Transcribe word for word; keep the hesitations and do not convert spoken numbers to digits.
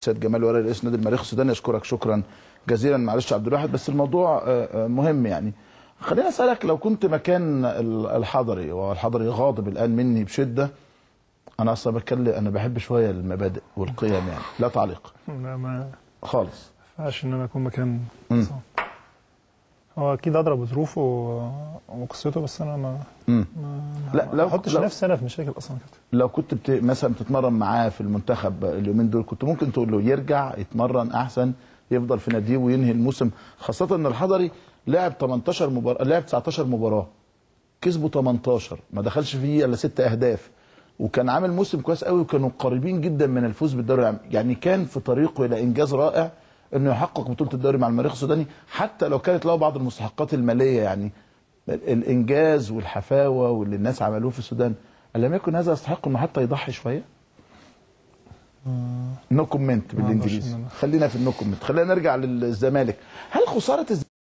سيد جمال ورقي رئيس نادي المريخ السوداني، اشكرك شكرا جزيلا. معلش عبد الواحد بس الموضوع مهم يعني. خليني اسالك، لو كنت مكان الحضري، والحضري غاضب الان مني بشده، انا اصلا بتكلم، انا بحب شويه المبادئ والقيم يعني، لا تعليق. لا ما خالص. ما ينفعش ان انا اكون مكان. هو اكيد ادرى بظروفه وقصته، بس انا ما ما لا ما احطش نفسي انا في مشاكل اصلا كده. لو كنت بت... مثلا بتتمرن معاه في المنتخب اليومين دول، كنت ممكن تقول له يرجع يتمرن احسن، يفضل في ناديه وينهي الموسم، خاصه ان الحضري لعب تمنتاشر مباراه، لعب تسعتاشر مباراه، كسبوا تمنتاشر، ما دخلش فيه الا ست اهداف، وكان عامل موسم كويس قوي، وكانوا قريبين جدا من الفوز بالدوري، يعني كان في طريقه الى انجاز رائع انه يحقق بطوله الدوري مع المريخ السوداني، حتى لو كانت له بعض المستحقات الماليه. يعني الانجاز والحفاوه واللي الناس عملوه في السودان، ألم يكن هذا يستحق انه حتى يضحي شويه؟ نو كومنت بالانجليزي، خلينا في النو كومنت. خلينا نرجع للزمالك. هل خساره